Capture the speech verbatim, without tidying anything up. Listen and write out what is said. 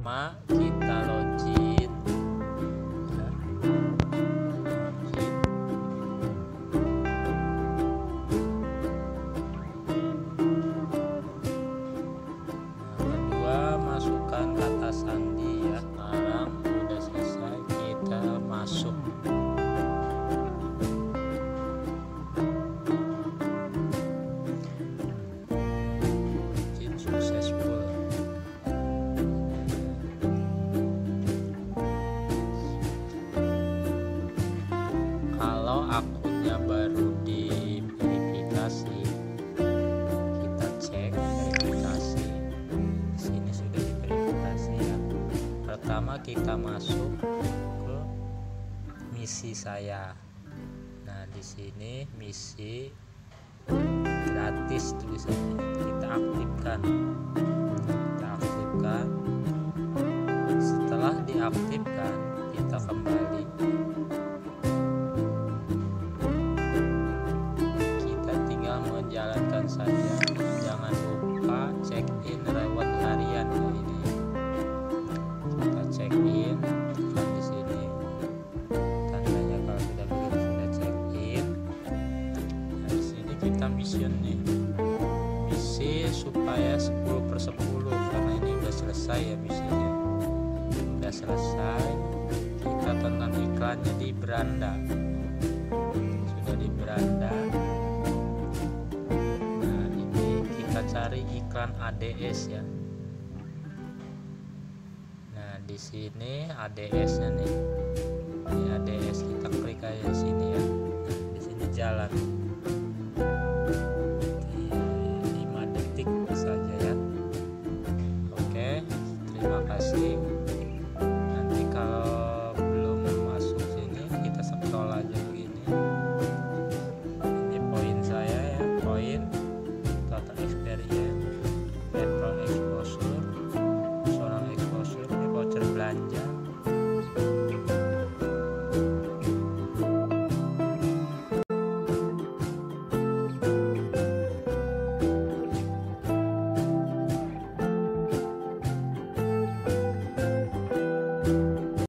Ma, kita login ya. Login. Nah, kedua masukkan kata sandi ya. Sekarang udah selesai, kita masuk. Login successful. Kalau akunnya baru diverifikasi, kita cek verifikasi. Di sini sudah diverifikasi ya. Pertama kita masuk ke misi saya. Nah, di sini misi gratis tulisannya. Kita aktifkan. Kita aktifkan. Setelah diaktifkan, kita kembali. Jalankan saja, jangan lupa check in reward harian ya. Ini kita check in, tekan di sini tandanya kalau sudah begitu sudah check in. Nah, di sini kita mission nih, misi supaya sepuluh per sepuluh karena ini udah selesai ya misinya, udah selesai. Kita tonton iklannya di beranda, sudah di beranda. Cari iklan A D S ya. Nah, di sini A D S-nya nih. Ini A D S, kita klik aja di sini ya. Nah, di sini jalan. lima detik saja ya. Oke, terima kasih.